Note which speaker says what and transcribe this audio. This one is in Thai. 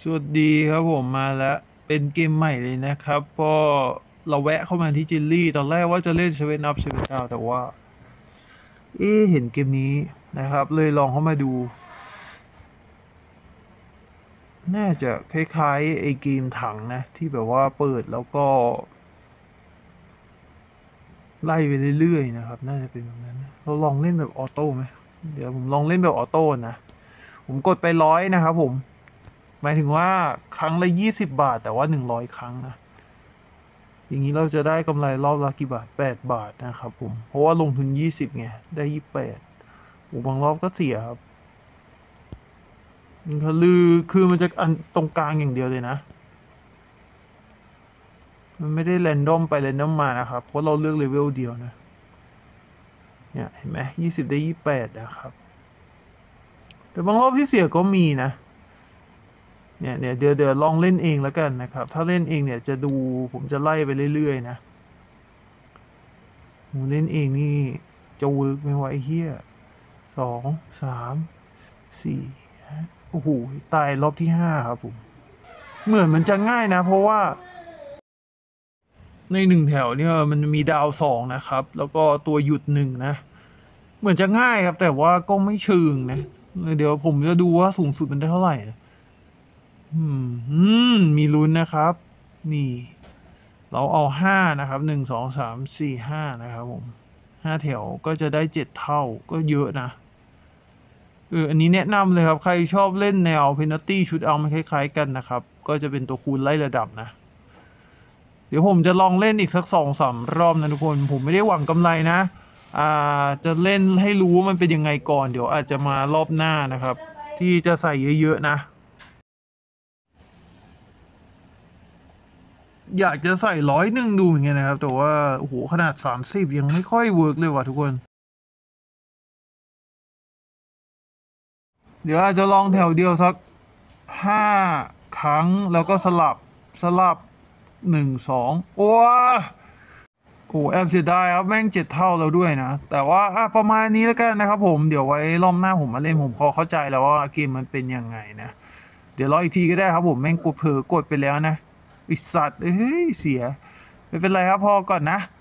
Speaker 1: สวัสดีครับผมมาแล้วเป็นเกมใหม่เลยนะครับก็เราแวะเข้ามาที่จิลลี่ตอนแรกว่าจะเล่นเซเว่นอัพเซเว่นดาวแต่ว่าเห็นเกมนี้นะครับเลยลองเข้ามาดูน่าจะคล้ายๆไอเกมถังนะที่แบบว่าเปิดแล้วก็ไล่ไปเรื่อยๆนะครับน่าจะเป็นแบบนั้นเราลองเล่นแบบออโต้ไหมเดี๋ยวผมลองเล่นแบบออโต้นะผมกดไป100นะครับผมหมายถึงว่าครั้งละ20 บาทแต่ว่า100 ครั้งนะ อย่างนี้เราจะได้กำไรรอบละกี่บาท8 บาทนะครับผมเพราะว่าลงทุน20ไงได้28โอ้บางรอบก็เสียครับมันคือมันจะอันตรงกลางอย่างเดียวเลยนะมันไม่ได้แรนดอมไปแรนดอมมานะครับเพราะเราเลือกเลเวลเดียวนะเนี่ยเห็นไหม20ได้28นะครับแต่บางรอบที่เสียก็มีนะเนี่ยเดี๋ยวลองเล่นเองแล้วกันนะครับถ้าเล่นเองเนี่ยจะดูผมจะไล่ไปเรื่อยๆนะผมเล่นเองนี่จะเวิร์กไหมวะไอ้เหี้ย2 3 4โอ้โหตายรอบที่5ครับผมเหมือนมันจะง่ายนะเพราะว่าใน1 แถวเนี่ยมันมีดาว2นะครับแล้วก็ตัวหยุด1นะเหมือนจะง่ายครับแต่ว่าก็ไม่เชิงนะเดี๋ยวผมจะดูว่าสูงสุดมันได้เท่าไหร่นะมีลุ้นนะครับนี่เราเอา5นะครับ1 2 3 4 5นะครับผม5 แถวก็จะได้7 เท่าก็เยอะนะอันนี้แนะนำเลยครับใครชอบเล่นแนวเพนัลตี้ชุดเอามันคล้ายๆกันนะครับก็จะเป็นตัวคูณไล่ระดับนะเดี๋ยวผมจะลองเล่นอีกสัก2-3 รอบนะทุกคนผมไม่ได้หวังกำไรนะจะเล่นให้รู้ว่ามันเป็นยังไงก่อนเดี๋ยวอาจจะมารอบหน้านะครับที่จะใส่เยอะๆนะอยากจะใส่100ดูเหมือนกันนะครับแต่ว่าโอ้โหขนาด30ยังไม่ค่อยเวิร์กเลยว่ะทุกคนเดี๋ยวอาจจะลองแถวเดียวสัก5 ครั้งแล้วก็สลับ1 2โอ้โหแอบเสียดายครับแม่ง7 เท่าแล้วด้วยนะแต่ว่าประมาณนี้แล้วกันนะครับผมเดี๋ยวไว้รอบหน้าผมมาเล่นผมพอเข้าใจแล้วว่าเกมมันเป็นยังไงนะเดี๋ยวรออีกทีก็ได้ครับผมแม่งกดเผลอกดไปแล้วนะไอสัตว์เฮ้ยเสียไม่เป็นไรครับพอก่อนนะ